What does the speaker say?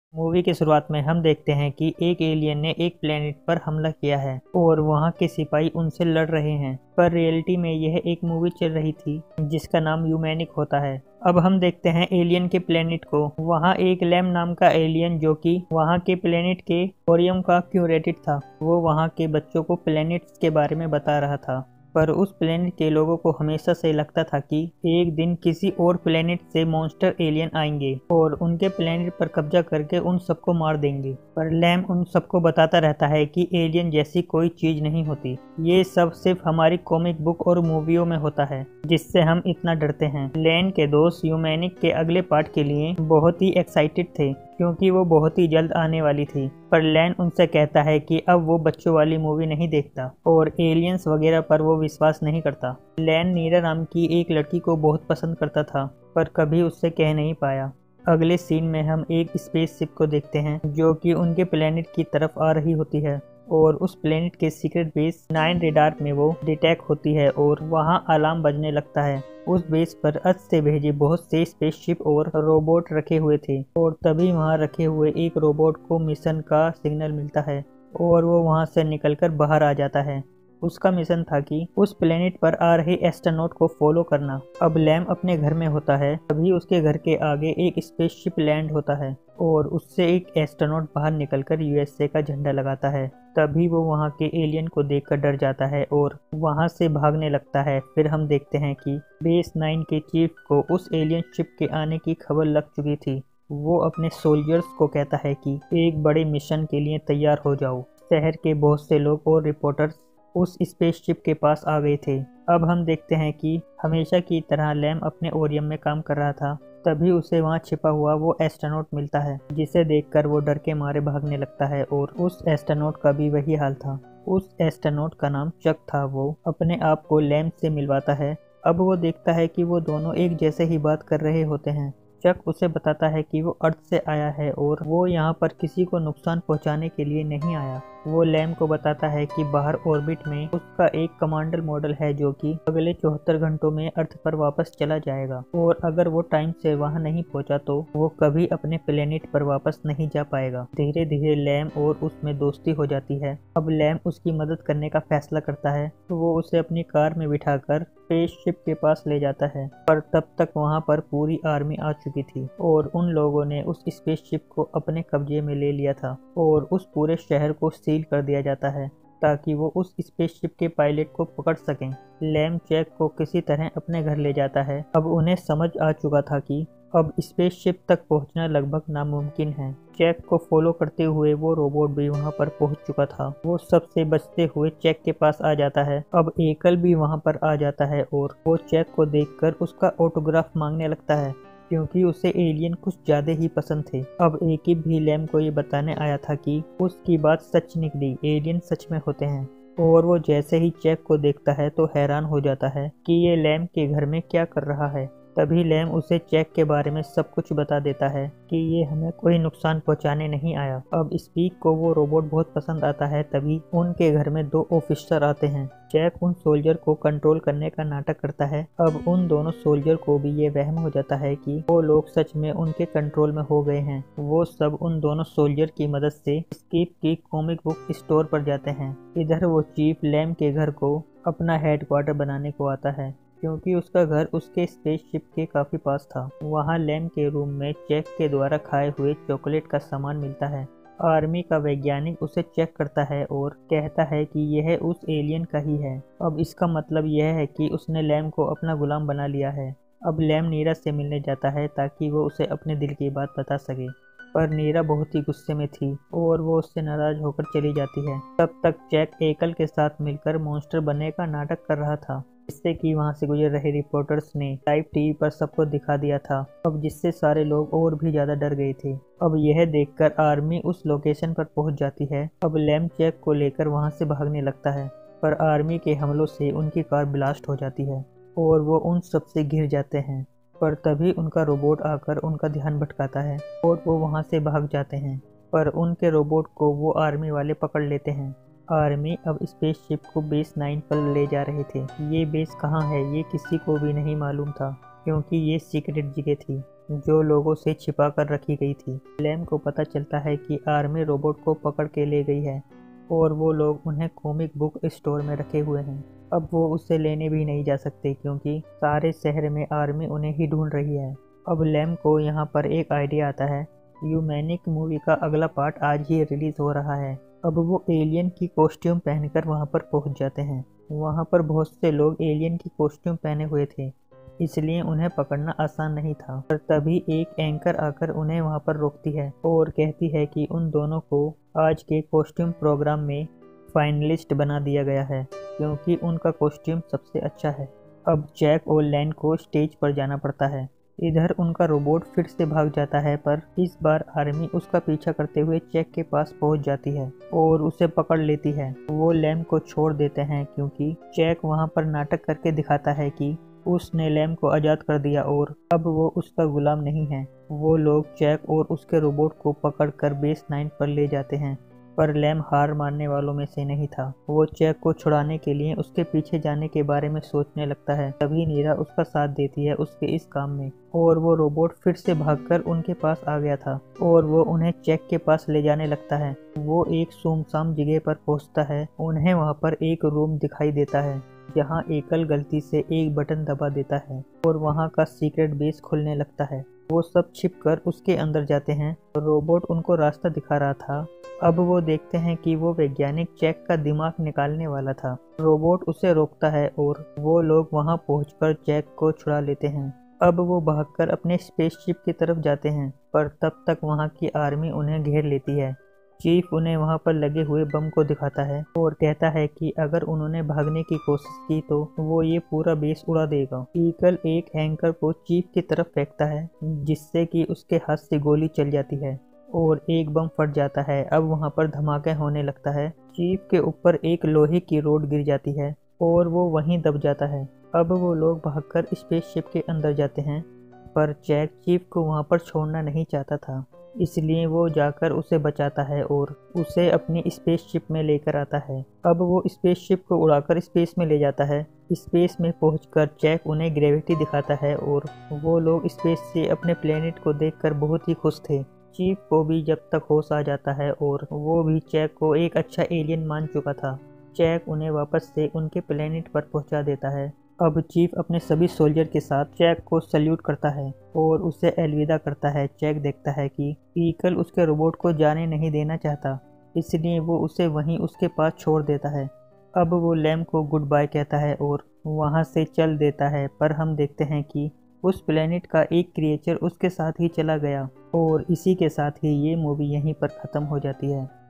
Movie की शुरुआत में हम देखते हैं कि एक एलियन ने एक प्लेनेट पर हमला किया है और वहां के सिपाही उनसे लड़ रहे हैं। पर रियलिटी में यह एक मूवी चल रही थी जिसका नाम ह्यूमैनिक होता है। अब हम देखते हैं एलियन के प्लेनेट को। वहां एक लैम नाम का एलियन जो कि वहां के प्लेनेट के कोरियम का क्यूरेटेड था, वो वहां के बच्चों को प्लेनेट्स के बारे में बता रहा था। पर उस प्लेनेट के लोगों को हमेशा से लगता था कि एक दिन किसी और प्लेनेट से मॉन्स्टर एलियन आएंगे और उनके प्लेनेट पर कब्जा करके उन सबको मार देंगे। पर लैम उन सबको बताता रहता है कि एलियन जैसी कोई चीज नहीं होती, ये सब सिर्फ हमारी कॉमिक बुक और मूवियों में होता है जिससे हम इतना डरते हैं। लैन के दोस्त ह्यूमैनिक के अगले पार्ट के लिए बहुत ही एक्साइटेड थे क्योंकि वो बहुत ही जल्द आने वाली थी। पर लैन उनसे कहता है कि अब वो बच्चों वाली मूवी नहीं देखता और एलियंस वगैरह पर वो विश्वास नहीं करता। लैन नीरा नाम की एक लड़की को बहुत पसंद करता था पर कभी उससे कह नहीं पाया। अगले सीन में हम एक स्पेसशिप को देखते हैं जो कि उनके प्लेनेट की तरफ आ रही होती है और उस प्लेनेट के सीक्रेट बेस 9 रेडार में वो डिटेक्ट होती है और वहाँ अलार्म बजने लगता है। उस बेस पर अर्थ से भेजे बहुत से स्पेसशिप और रोबोट रखे हुए थे और तभी वहाँ रखे हुए एक रोबोट को मिशन का सिग्नल मिलता है और वो वहाँ से निकलकर बाहर आ जाता है। उसका मिशन था कि उस प्लेनेट पर आ रहे एस्ट्रोनॉट को फॉलो करना। अब लैम अपने घर में होता है, तभी उसके घर के आगे एक स्पेसशिप लैंड होता है और उससे एक एस्ट्रोनॉट बाहर निकलकर यूएसए का झंडा लगाता है। तभी वो वहाँ के एलियन को देखकर डर जाता है और वहाँ से भागने लगता है। फिर हम देखते हैं कि बेस 9 के चीफ को उस एलियन शिप के आने की खबर लग चुकी थी। वो अपने सोल्जर्स को कहता है कि एक बड़े मिशन के लिए तैयार हो जाओ। शहर के बहुत से लोग और रिपोर्टर्स उस स्पेसशिप के पास आ गए थे। अब हम देखते हैं कि हमेशा की तरह लैम अपने ओरियम में काम कर रहा था, तभी उसे वहां छिपा हुआ वो एस्ट्रोनॉट मिलता है जिसे देखकर वो डर के मारे भागने लगता है और उस एस्ट्रोनॉट का भी वही हाल था। उस एस्ट्रोनॉट का नाम चक था। वो अपने आप को लैम से मिलवाता है। अब वो देखता है कि वो दोनों एक जैसे ही बात कर रहे होते हैं। चक उसे बताता है कि वो अर्थ से आया है और वो यहाँ पर किसी को नुकसान पहुँचाने के लिए नहीं आया। वो लैम को बताता है कि बाहर ऑर्बिट में उसका एक कमांडर मॉडल है जो कि अगले 74 घंटों में अर्थ पर वापस चला जाएगा और अगर वो टाइम से वहां नहीं पहुंचा तो वो कभी अपने प्लेनेट पर वापस नहीं जा पाएगा। धीरे धीरे लैम और उसमें दोस्ती हो जाती है। अब लैम उसकी मदद करने का फैसला करता है तो वो उसे अपनी कार में बिठाकर स्पेसशिप के पास ले जाता है। पर तब तक वहां पर पूरी आर्मी आ चुकी थी और उन लोगों ने उस स्पेसशिप को अपने कब्जे में ले लिया था और उस पूरे शहर को सील कर दिया जाता है ताकि वो उस स्पेसशिप के पायलट को पकड़ सकें। लैम चैक को किसी तरह अपने घर ले जाता है। अब उन्हें समझ आ चुका था कि अब स्पेसशिप तक पहुंचना लगभग नामुमकिन है। चैक को फॉलो करते हुए वो रोबोट भी वहां पर पहुंच चुका था। वो सबसे बचते हुए चैक के पास आ जाता है। अब एकल भी वहां पर आ जाता है और वो चैक को देखकर उसका ऑटोग्राफ मांगने लगता है क्योंकि उसे एलियन कुछ ज्यादा ही पसंद थे। अब एकिब भी लैम को ये बताने आया था कि उसकी बात सच निकली, एलियन सच में होते हैं। और वो जैसे ही चैक को देखता है तो हैरान हो जाता है कि ये लैम के घर में क्या कर रहा है। तभी लैम उसे चैक के बारे में सब कुछ बता देता है कि ये हमें कोई नुकसान पहुंचाने नहीं आया। अब स्पीक को वो रोबोट बहुत पसंद आता है। तभी उनके घर में 2 ऑफिसर आते हैं। चैक उन सोल्जर को कंट्रोल करने का नाटक करता है। अब उन दोनों सोल्जर को भी ये वहम हो जाता है कि वो लोग सच में उनके कंट्रोल में हो गए हैं। वो सब उन दोनों सोल्जर की मदद से स्कीप की कॉमिक बुक स्टोर पर जाते हैं। इधर वो चीफ लैम के घर को अपना हेडक्वार्टर बनाने को आता है क्योंकि उसका घर उसके स्पेसशिप के काफी पास था। वहाँ लैम के रूम में चैक के द्वारा खाए हुए चॉकलेट का सामान मिलता है। आर्मी का वैज्ञानिक उसे चेक करता है और कहता है कि यह उस एलियन का ही है। अब इसका मतलब यह है कि उसने लैम को अपना गुलाम बना लिया है। अब लैम नीरा से मिलने जाता है ताकि वो उसे अपने दिल की बात बता सके, पर नीरा बहुत ही गुस्से में थी और वो उससे नाराज होकर चली जाती है। तब तक चैक एकल के साथ मिलकर मॉन्स्टर बनने का नाटक कर रहा था जिससे कि वहां से गुजर रहे रिपोर्टर्स ने लाइव टीवी पर सबको दिखा दिया था। अब जिससे सारे लोग और भी ज्यादा डर गए थे। अब यह देखकर आर्मी उस लोकेशन पर पहुंच जाती है। अब लैम चैक को लेकर वहां से भागने लगता है पर आर्मी के हमलों से उनकी कार ब्लास्ट हो जाती है और वो उन सब से घिर जाते हैं। पर तभी उनका रोबोट आकर उनका ध्यान भटकाता है और वो वहां से भाग जाते हैं। पर उनके रोबोट को वो आर्मी वाले पकड़ लेते हैं। आर्मी अब स्पेसशिप को बेस 9 पर ले जा रहे थे। ये बेस कहाँ है ये किसी को भी नहीं मालूम था क्योंकि ये सीक्रेट जगह थी। जो लोगों से छिपा कर रखी गई थी। लैम को पता चलता है कि आर्मी रोबोट को पकड़ के ले गई है और वो लोग उन्हें कॉमिक बुक स्टोर में रखे हुए हैं। अब वो उससे लेने भी नहीं जा सकते क्योंकि सारे शहर में आर्मी उन्हें ही ढूंढ रही है। अब लैम को यहाँ पर एक आइडिया आता है। ह्यूमैनिक मूवी का अगला पार्ट आज ही रिलीज हो रहा है। अब वो एलियन की कॉस्ट्यूम पहनकर वहाँ पर पहुँच जाते हैं। वहाँ पर बहुत से लोग एलियन की कॉस्ट्यूम पहने हुए थे, इसलिए उन्हें पकड़ना आसान नहीं था। पर तभी एक एंकर आकर उन्हें वहाँ पर रोकती है और कहती है कि उन दोनों को आज के कॉस्ट्यूम प्रोग्राम में फाइनलिस्ट बना दिया गया है क्योंकि उनका कॉस्ट्यूम सबसे अच्छा है। अब जैक और लैन को स्टेज पर जाना पड़ता है। इधर उनका रोबोट फिर से भाग जाता है, पर इस बार आर्मी उसका पीछा करते हुए जैक के पास पहुंच जाती है और उसे पकड़ लेती है। वो लैम को छोड़ देते हैं क्योंकि जैक वहां पर नाटक करके दिखाता है कि उसने लैम को आज़ाद कर दिया और अब वो उसका गुलाम नहीं है। वो लोग जैक और उसके रोबोट को पकड़कर बेस 9 पर ले जाते हैं, पर लैम हार मानने वालों में से नहीं था। वो जैक को छुड़ाने के लिए उसके पीछे जाने के बारे में सोचने लगता है। तभी नीरा उसका साथ देती है उसके इस काम में और वो रोबोट फिर से भागकर उनके पास आ गया था और वो उन्हें जैक के पास ले जाने लगता है। वो एक सुनसान जगह पर पहुंचता है। उन्हें वहाँ पर एक रूम दिखाई देता है जहाँ एकल गलती से एक बटन दबा देता है और वहाँ का सीक्रेट बेस खुलने लगता है। वो सब छिपकर उसके अंदर जाते हैं। रोबोट उनको रास्ता दिखा रहा था। अब वो देखते हैं कि वो वैज्ञानिक जैक का दिमाग निकालने वाला था। रोबोट उसे रोकता है और वो लोग वहां पहुंचकर जैक को छुड़ा लेते हैं। अब वो भागकर अपने स्पेसशिप की तरफ जाते हैं, पर तब तक वहां की आर्मी उन्हें घेर लेती है। चीफ उन्हें वहां पर लगे हुए बम को दिखाता है और कहता है कि अगर उन्होंने भागने की कोशिश की तो वो ये पूरा बेस उड़ा देगा। ईगल एक एंकर को चीफ की तरफ फेंकता है जिससे कि उसके हाथ से गोली चल जाती है और एक बम फट जाता है। अब वहां पर धमाका होने लगता है। चीफ के ऊपर एक लोहे की रोड गिर जाती है और वो वहीं दब जाता है। अब वो लोग भागकर स्पेसशिप के अंदर जाते हैं, पर जैक चीफ को वहां पर छोड़ना नहीं चाहता था, इसलिए वो जाकर उसे बचाता है और उसे अपनी स्पेसशिप में लेकर आता है। अब वो स्पेसशिप को उड़ाकर स्पेस में ले जाता है। स्पेस में पहुंचकर जैक उन्हें ग्रेविटी दिखाता है और वो लोग स्पेस से अपने प्लेनेट को देखकर बहुत ही खुश थे। चीफ को भी जब तक होश आ जाता है और वो भी जैक को एक अच्छा एलियन मान चुका था। जैक उन्हें वापस से उनके प्लेनेट पर पहुंचा देता है। अब चीफ अपने सभी सोल्जर के साथ जैक को सल्यूट करता है और उसे अलविदा करता है। जैक देखता है कि ईगल उसके रोबोट को जाने नहीं देना चाहता, इसलिए वो उसे वहीं उसके पास छोड़ देता है। अब वो लैम को गुड बाय कहता है और वहाँ से चल देता है, पर हम देखते हैं कि उस प्लेनेट का एक क्रिएचर उसके साथ ही चला गया और इसी के साथ ही ये मूवी यहीं पर ख़त्म हो जाती है।